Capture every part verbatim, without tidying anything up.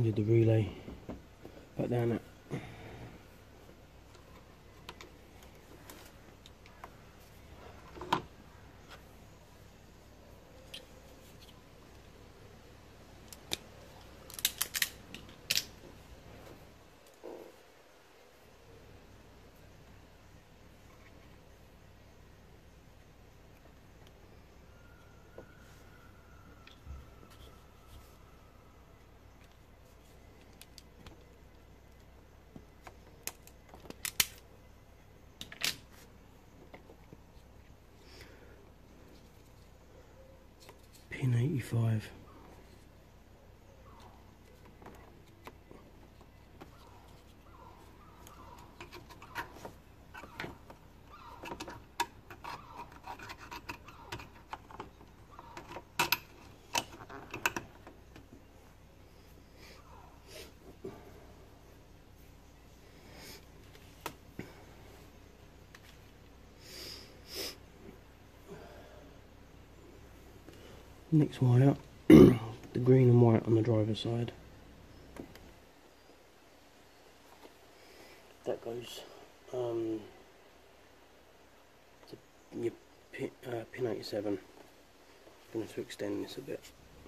loaded the relay back down it. Pin eighty-five. Next wire, the green and white on the driver's side. That goes um, to your pin, uh, pin eighty-seven. I'm going to extend this a bit.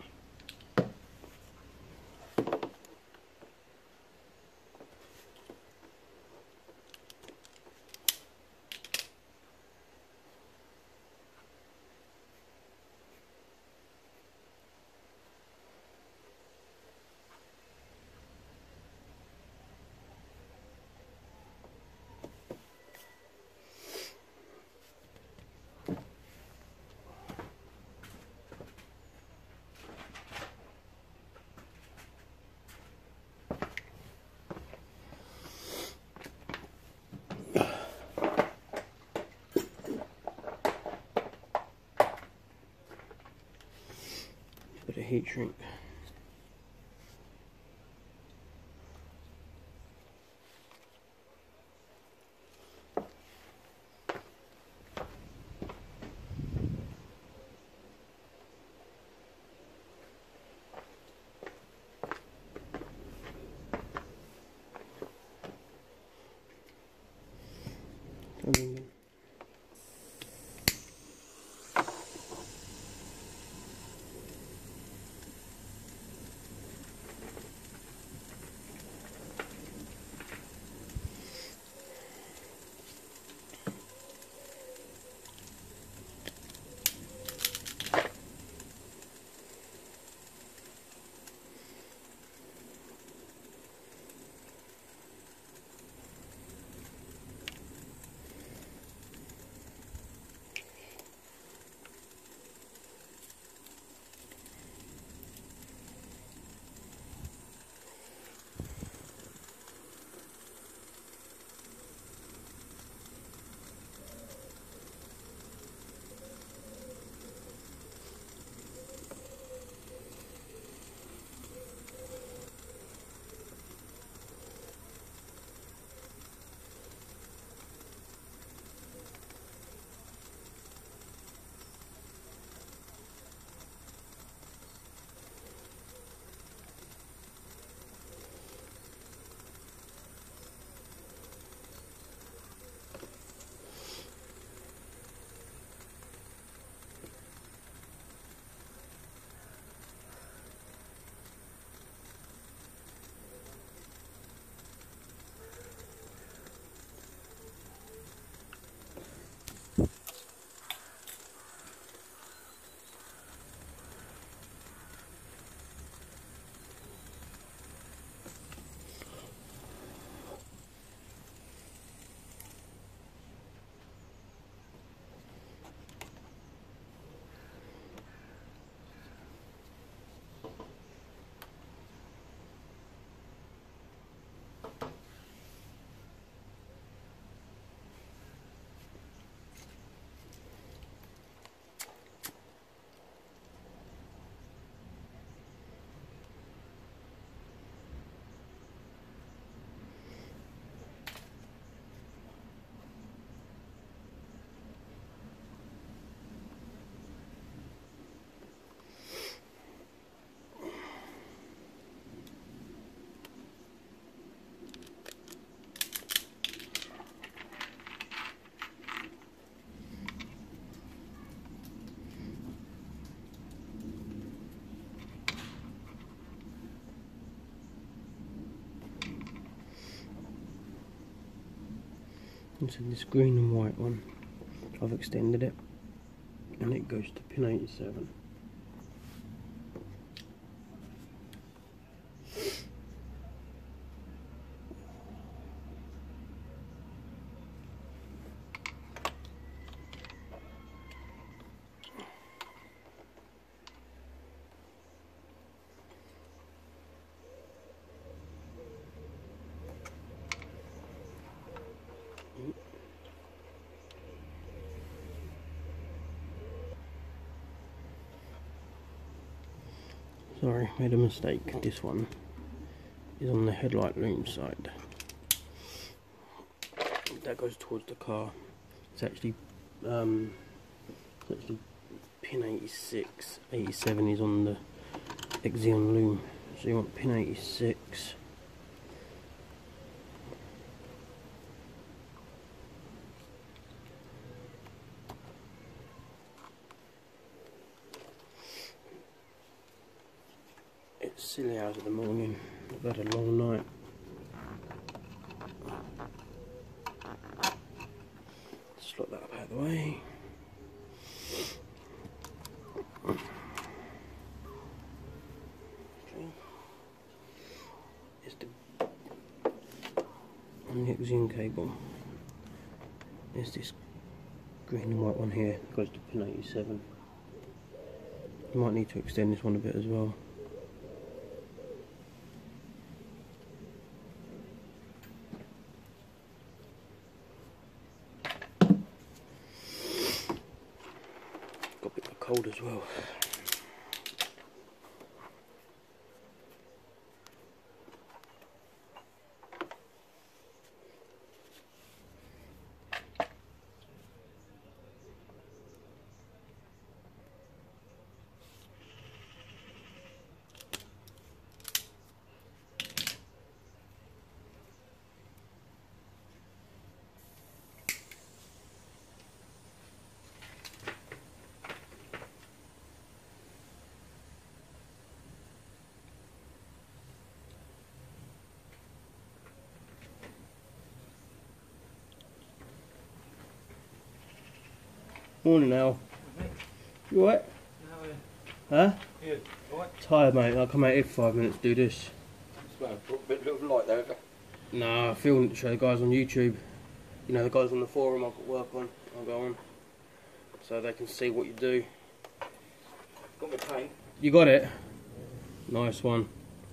Bit of heat shrink. Coming in. And so this green and white one, I've extended it, and it goes to pin eighty-seven. Sorry, made a mistake. This one is on the headlight loom side. That goes towards the car. It's actually, um, it's actually pin eighty-six. eighty-seven is on the Exeon loom. So you want pin eighty-six. It's silly hours of the morning. I've had a long night. Slot that up out of the way. Okay. It's the on the Exeon cable. There's this green and white one here. It goes to pin eighty-seven. You might need to extend this one a bit as well. Got a bit of cold as well. Morning, Al. You alright? Huh? Yeah, alright. Tired, mate. I'll come out here for five minutes to do this. Well, put a bit of light there, have you? Nah, I filmed it to show the guys on YouTube. You know, the guys on the forum I've got work on. I'll go on. So they can see what you do. Got my paint. You got it? Nice one.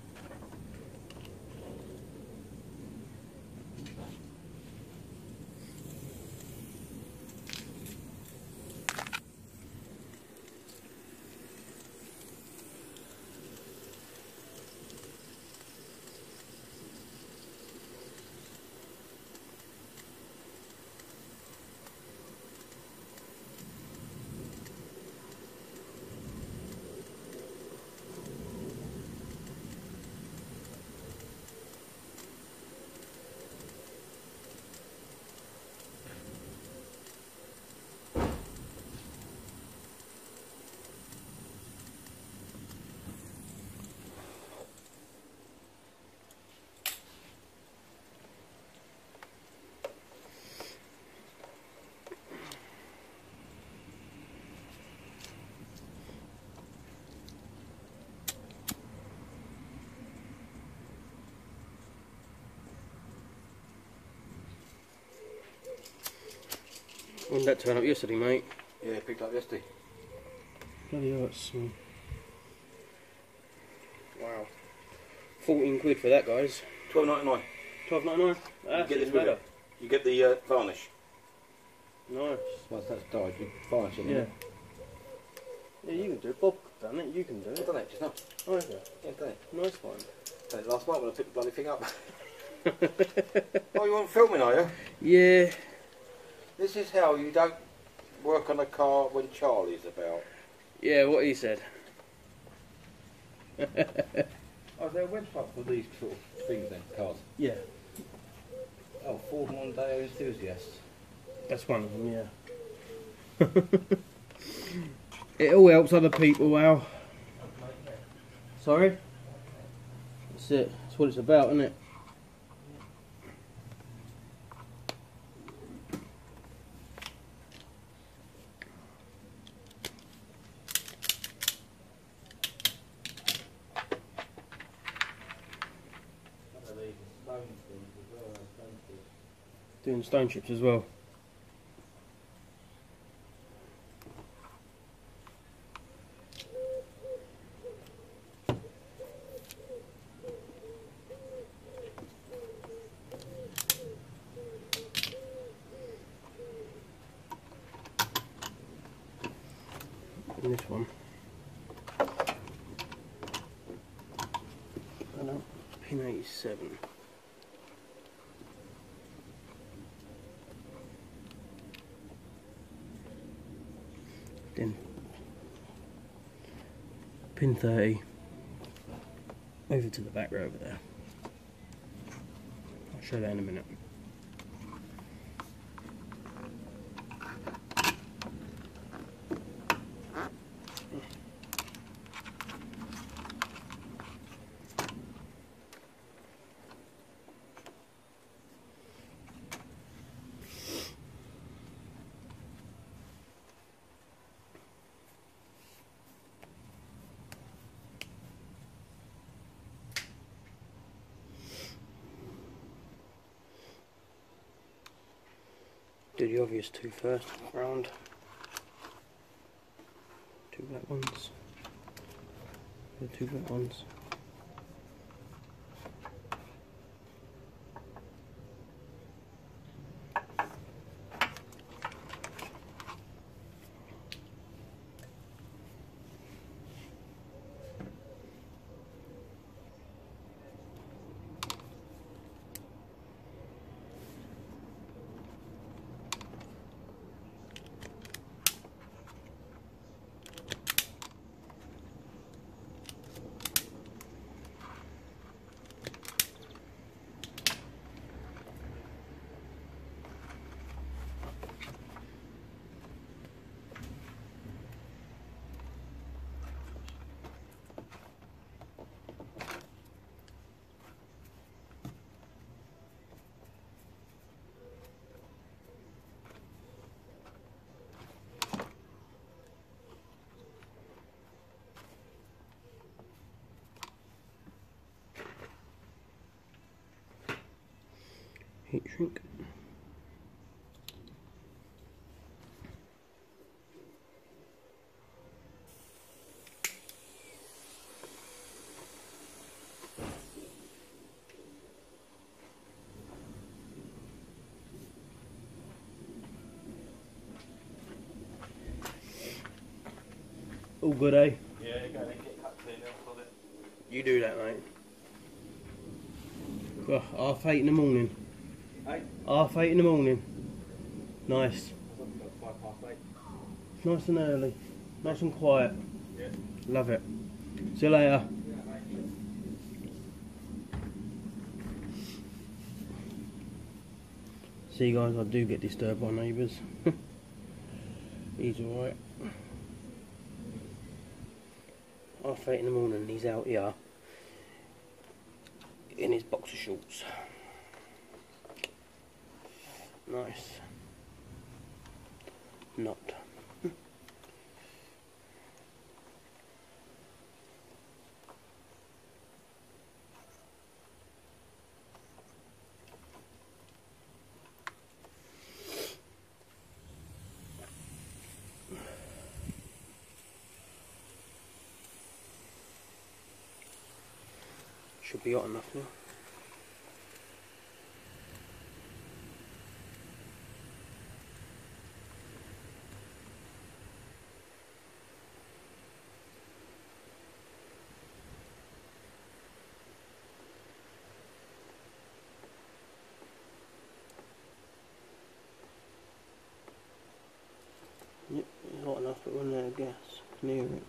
When did that turn up yesterday, mate? Yeah, picked up yesterday. Bloody hell, that's small. Wow. fourteen quid for that, guys. Twelve ninety nine. twelve ninety-nine? You That's get this even with better. it. You get the uh, varnish. Nice. Once that's dyed, you varnish it. Yeah. Yeah, you can do it. Bob done it, you can do I've it. done it just now. Oh, okay. Yeah, done it. Nice one. Done it last night when I picked the bloody thing up. Oh, you want filming, are you? Yeah. This is how you don't work on a car when Charlie's about. Yeah, what he said. Oh, is there a website for these sort of things then, cars? Yeah. Oh, Ford Mondeo enthusiasts. That's one of them, yeah. It all helps other people, Al. Sorry? That's it. That's what it's about, isn't it? doing stone chips as well. And this one, I know, pin eighty-seven. Then pin thirty over to the back row over there. I'll show that in a minute. Do the obvious two first, round. Two black ones. The two black ones. Heat shrink. All good, eh? Yeah, go and get cut clean off of it. You do that, mate. Oh, half eight in the morning. Eight? Half eight in the morning. Nice. Five past eight. Nice and early. Nice and quiet. Yeah. Love it. See you later. See guys, I do get disturbed by neighbours. He's alright. Half eight in the morning, he's out here in his boxer shorts. Nice. Not. Should be hot enough now. Yep, it's hot enough to run out of gas near it.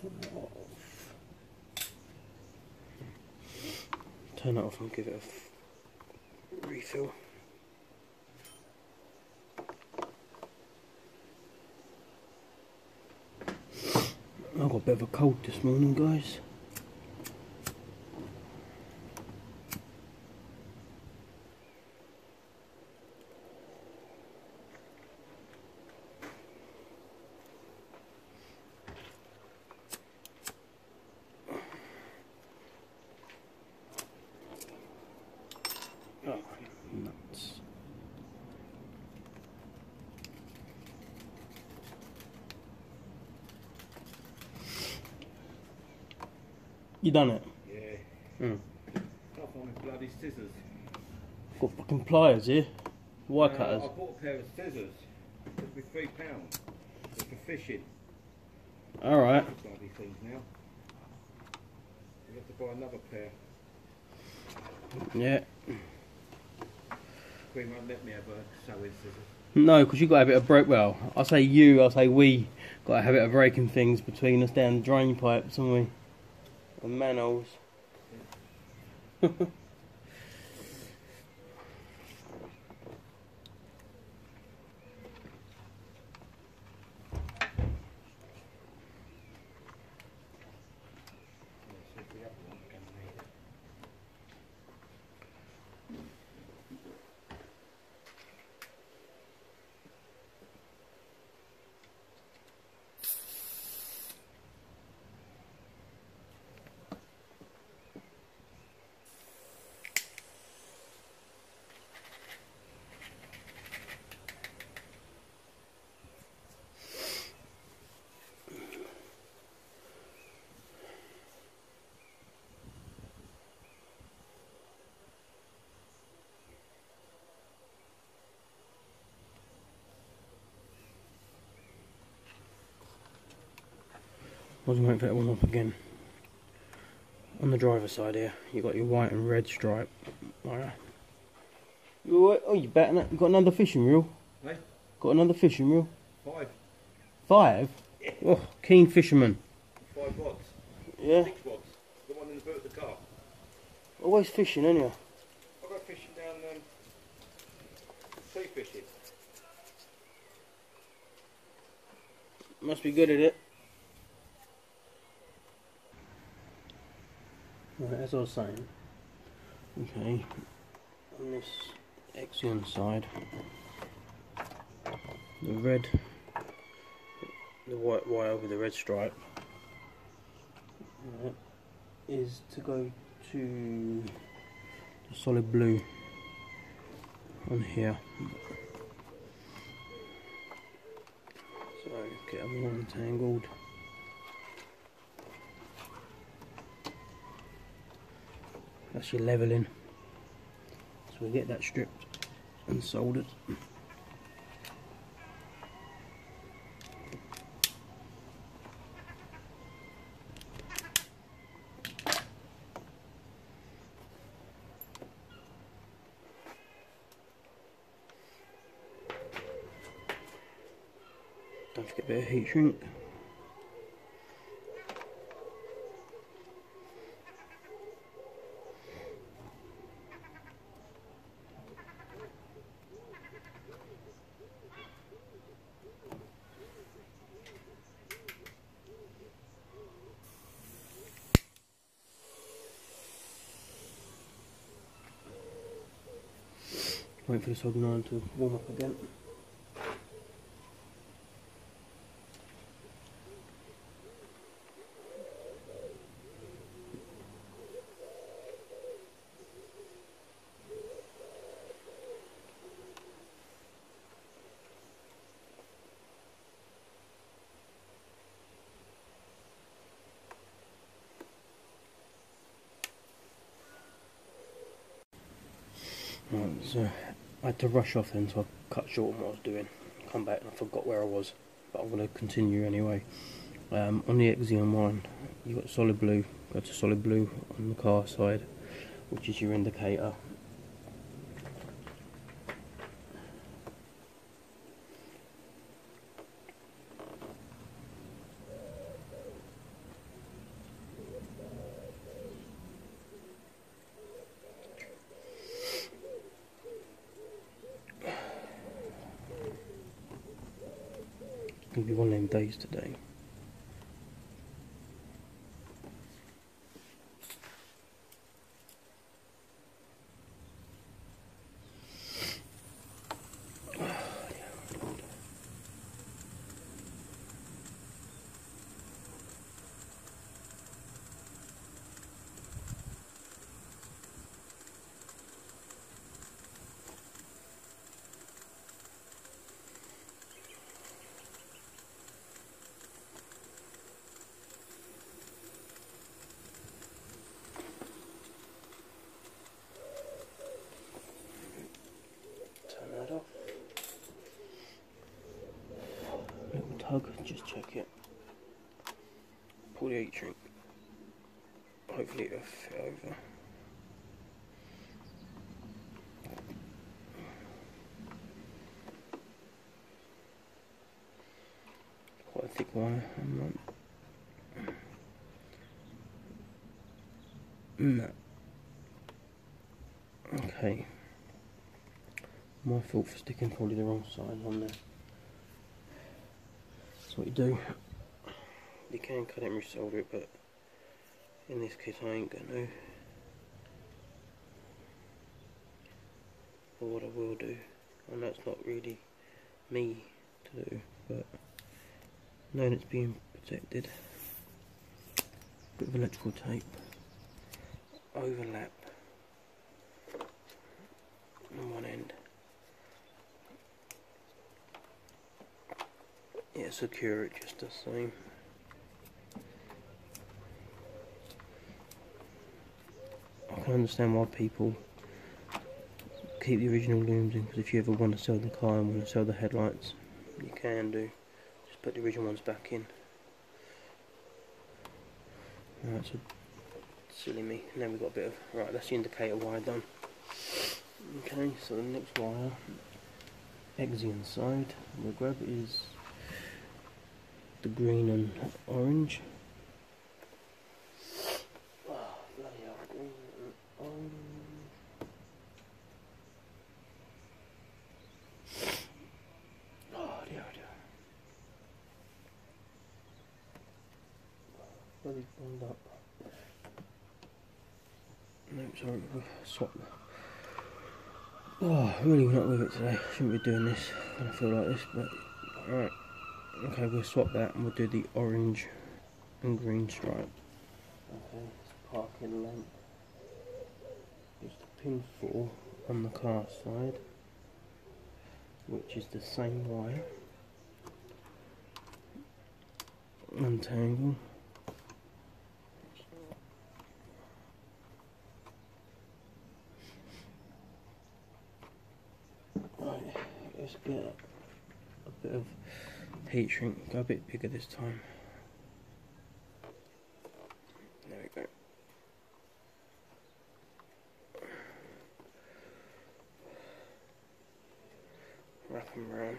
off. Turn it off and give it a f refill. I've got a bit of a cold this morning, guys. Oh, nuts. You done it? Yeah. Mm. Can't find my bloody scissors. Got fucking pliers here. Wire Uh, cutters. I bought a pair of scissors. Cost me three pounds. It's for fishing. Alright. Bloody things now. We have to buy another pair. Yeah. Queen won't let me have a sewing scissors. No, because you got a bit of break. Well, I say you, I say we got a habit of breaking things between us down the drain pipes, haven't we? And manholes. I was waiting for that one up again. On the driver's side here, you got your white and red stripe. Right. You alright? Oh, you batting it? You got another fishing reel? Hey? Got another fishing reel? Five. Five? Yeah. Oh, keen fisherman. Five rods. Yeah. Six rods. The one in the boot of the car. Always fishing, ain't you? I go fishing down um, sea fishing. Must be good at it. Right, as I was saying, okay, on this Exion side, the red, the white wire with the red stripe, right, is to go to the solid blue on here. So get them all entangled. That's your levelling. So we get that stripped and soldered. Don't forget a bit of heat shrink. Wait for the soldering iron to warm up again. Right, so I had to rush off then, so I cut short on what I was doing. Come back and I forgot where I was, but I'm going to continue anyway. Um, on the Exion one, you've got solid blue. Go to solid blue on the car side, which is your indicator. gonna be one of them days today. Turn that off. Little tug, just check it. Pull the heat shrink. Hopefully it'll fit over. Quite a thick wire. No. Okay. My fault for sticking probably the wrong side on there. That's what you do. You can cut it and resolder it, but in this case I ain't going to. But what I will do, and that's not really me to do, but knowing it's being protected, bit of electrical tape, overlap on one end. Yeah, secure it just the same. I can understand why people keep the original looms in, because if you ever want to sell the car and want to sell the headlights, you can do. Just put the original ones back in. Oh, that's a silly me. Now we've got a bit of, right, that's the indicator wire done. Okay, so the next wire, Exion side, we'll grab is the green and orange. Oh, bloody hell, green and orange. Oh dear, dear. Bloody burned up. No, sorry, we'll swap that. Oh, really not with it today. Shouldn't be doing this when I feel like this, but alright. Okay, we'll swap that and we'll do the orange and green stripe. Okay, it's parking length. It's the pin four on the car side, which is the same wire. Untangle. Right, let's get a bit of heat shrink, go a bit bigger this time. There we go. Wrap them around.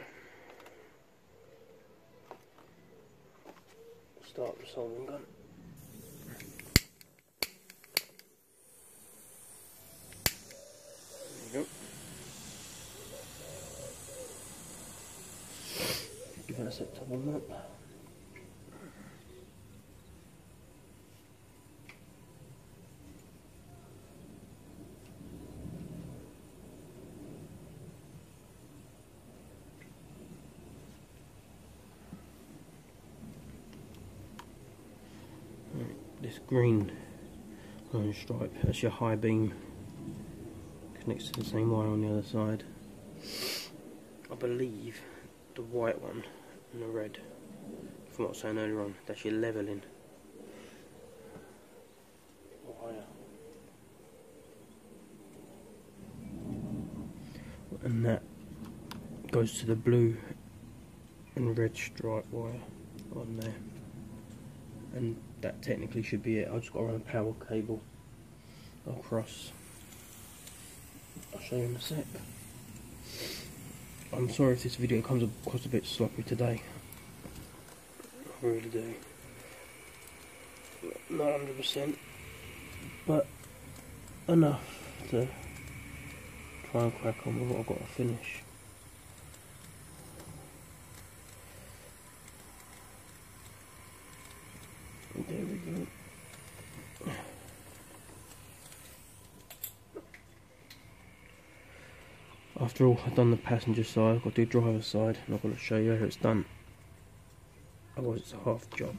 Start the soldering gun. There you go. Give it a set top on that. This green line stripe, that's your high beam, connects to the same wire on the other side. I believe the white one and the red, from what I was saying earlier on, that's your levelling wire. And that goes to the blue and red stripe wire on there. And that technically should be it. I've just got to run a power cable across. I'll show you in a sec. I'm sorry if this video comes across a bit sloppy today. I really do. Not one hundred percent, but enough to try and crack on with what I've got to finish. There we go. After all, I've done the passenger side, I've got to do driver's side, and I've got to show you how it's done. Otherwise it's a half job.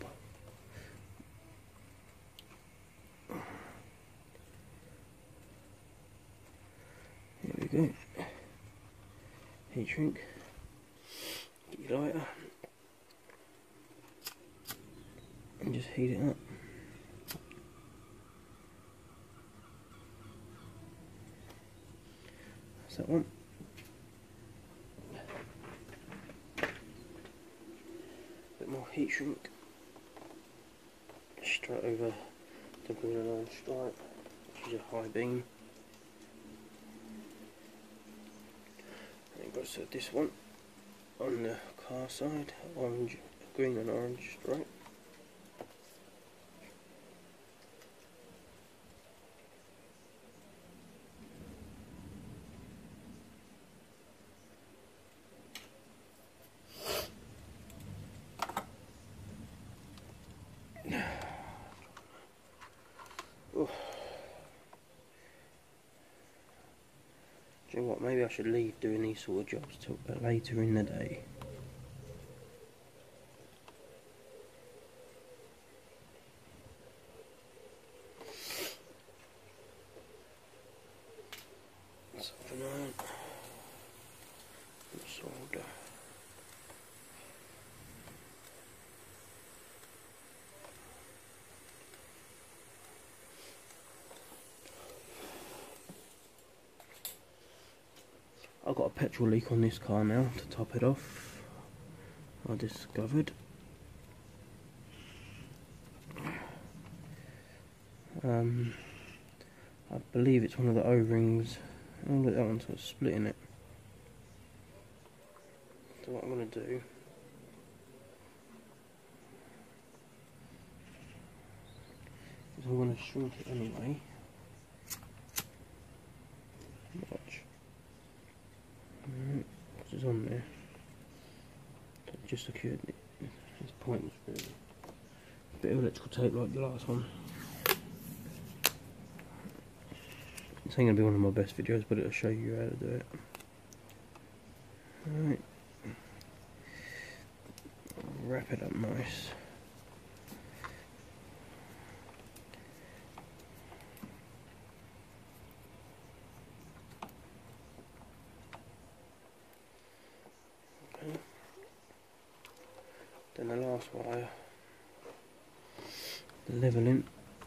Here we go. Heat shrink. Get your lighter. And just heat it up. That's that one. Bit more heat shrink. Straight over the green and orange stripe, which is a high beam. And you've got to set this one on the car side, orange, green and orange stripe. Oh. Do you know what, maybe I should leave doing these sort of jobs till later in the day. Something like solder. I've got a petrol leak on this car now to top it off. I discovered. Um, I believe it's one of the O-rings. Oh look, that one's got a split in it. So what I'm going to do is I'm going to shrink it anyway. Watch. Alright, it's on there. It just secured it. It's pointless really. A bit of electrical tape like the last one. This ain't going to be one of my best videos, but it'll show you how to do it. Alright. Wrap it up nice. Okay. Then the last wire, the leveling.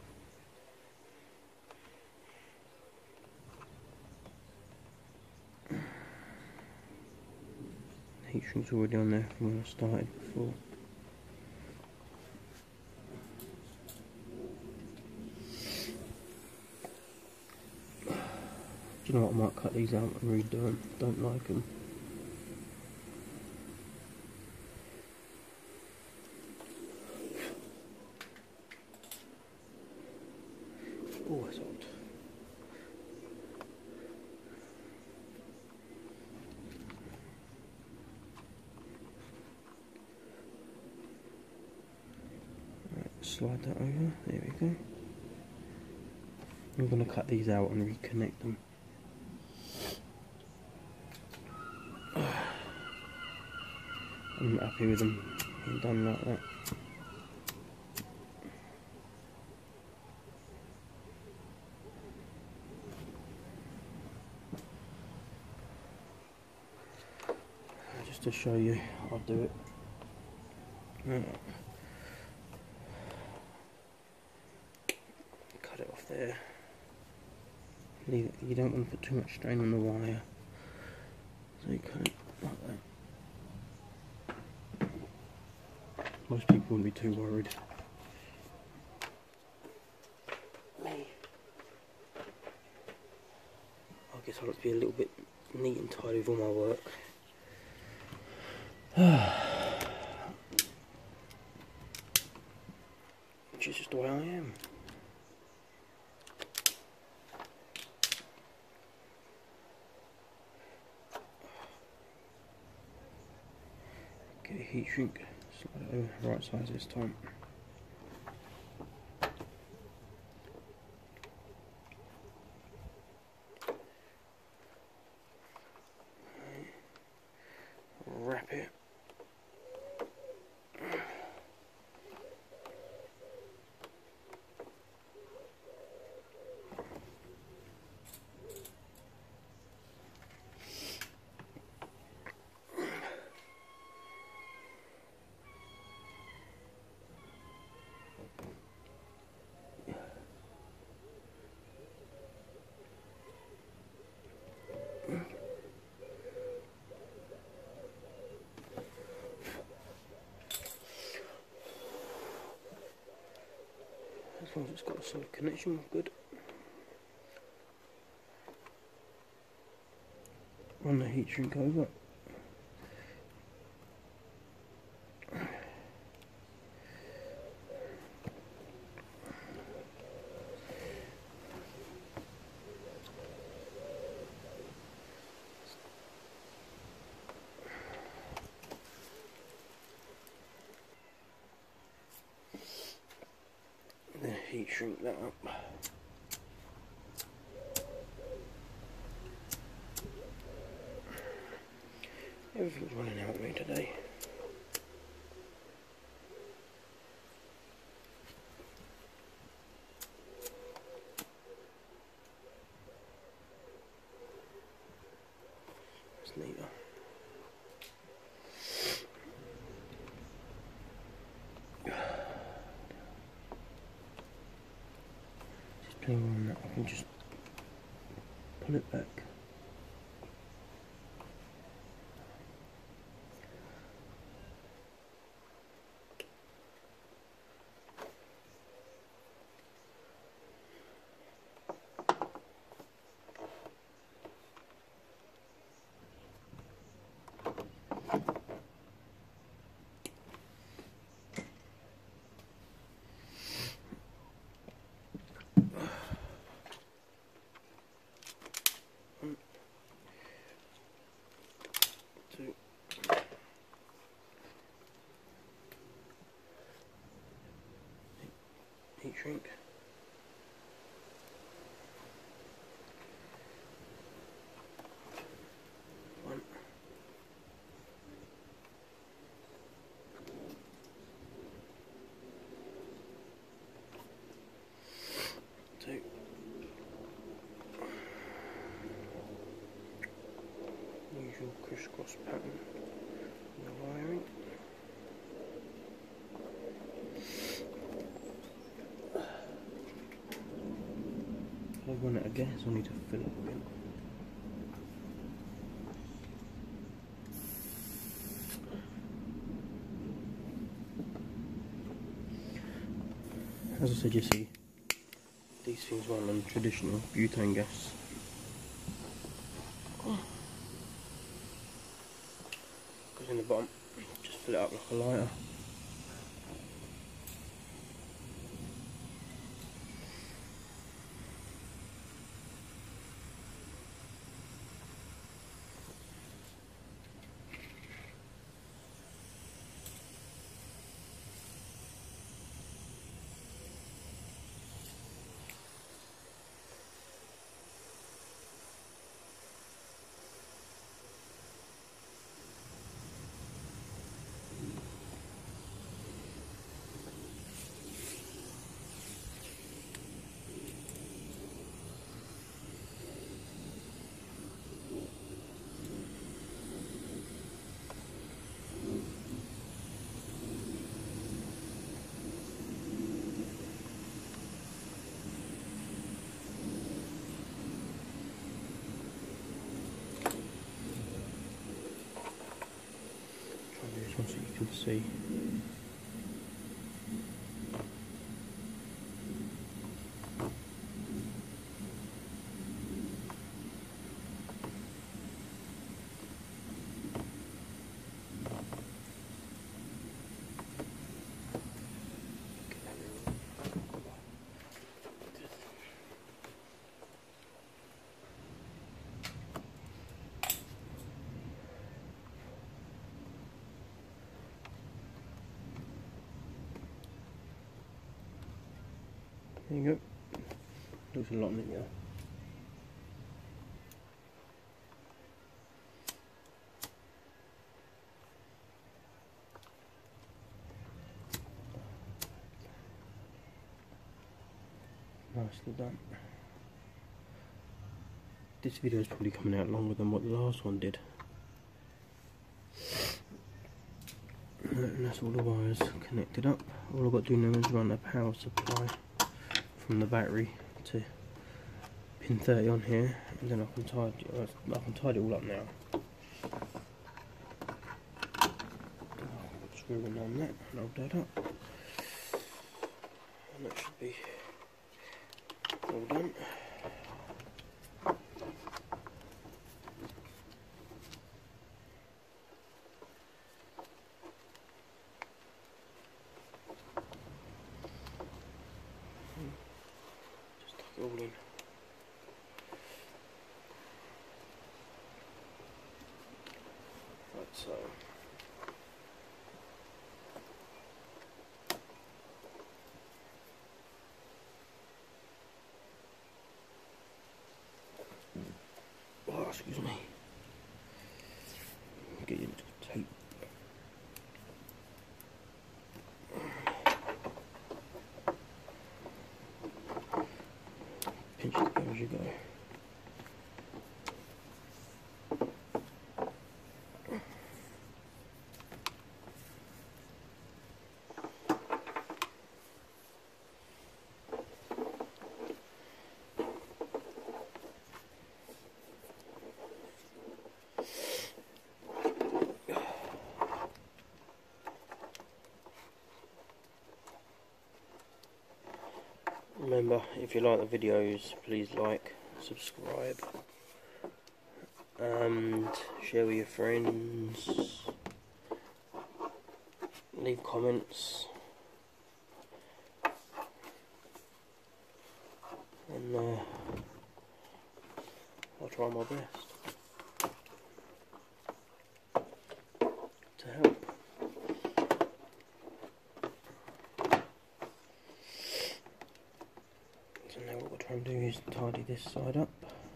Heat shrink's already on there from when I started before. Do you know what, I might cut these out and redo them, don't like them. Oh, that's hot. Slide that over, there we go. I'm going to cut these out and reconnect them. I'm not happy with them being done like that. Just to show you, I'll do it. Right. Cut it off there. Leave it. You don't want to put too much strain on the wire, so you cut it like that. Most people wouldn't be too worried. Me, I guess I like to be a little bit neat and tidy with all my work. Which is just the way I am. Get a heat shrink, slide it over right size this time. As long as it's got a solid connection, we're good. Run the heat shrink over. Then heat shrink that up. Everything's running out of me today. That's neater. Just play on that, I can just pull it back. Two. Heat shrink. One. Two. Usual crisscross pattern in the wiring. If I run out of gas, I need to fill it again. As I said, you see, these things run on traditional butane gas. Goes in the bottom, just fill it up like a lighter. So you can see. There you go. Looks a lot neater. Nicely done. This video is probably coming out longer than what the last one did. And that's all the wires connected up. All I've got to do now is run a power supply from the battery to pin thirty on here, and then I can tidy it, I can tidy it all up now. I'll screw in on that and I'll do that up, and that should be done. Just tuck it all in. Like so. Oh, excuse me. Get into the tape. Pinch it together as you go. Remember, if you like the videos, please like, subscribe, and share with your friends, leave comments, and uh, I'll try my best to help. So now what we're trying to do is tidy this side up.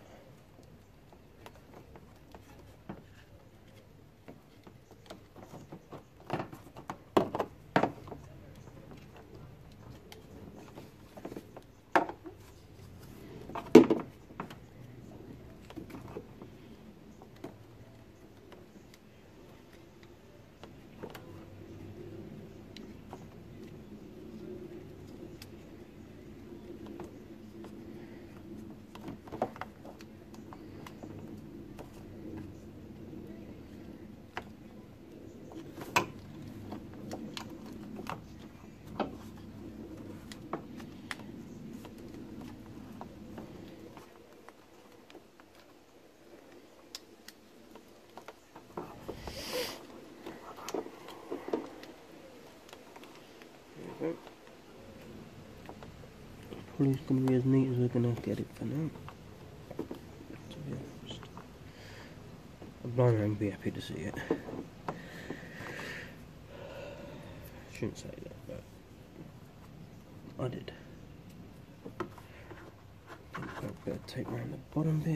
Probably going to be as neat as we're going to get it for now, to be honest. A blind man would be happy to see it. Shouldn't say that, but I did. Put a bit of tape around the bottom bit.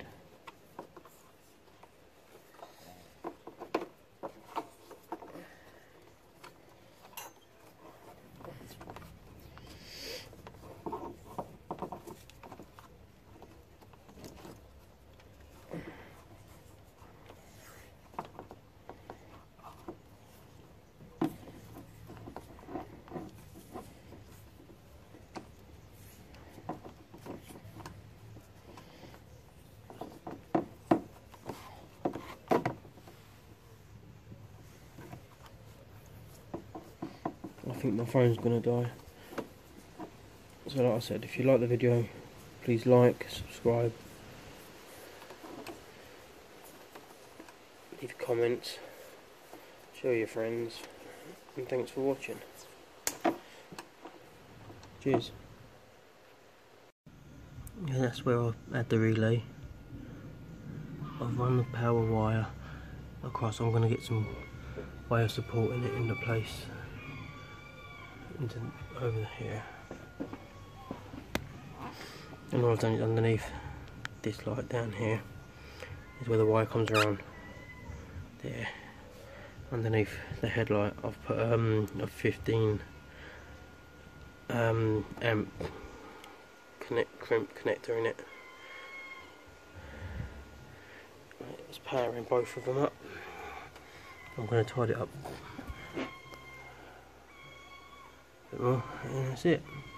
I think my phone's gonna die. So like I said, if you like the video, please like, subscribe, leave comments, share with your friends, and thanks for watching. Cheers. Yeah, that's where I had the relay. I've run the power wire across. I'm going to get some wire supporting it into place into over here. And all I've done is underneath this light down here is where the wire comes around there. Underneath the headlight I've put um, a fifteen um, amp connect crimp connector in it. It's powering both of them up. I'm going to tidy it up a bit more, and that's it.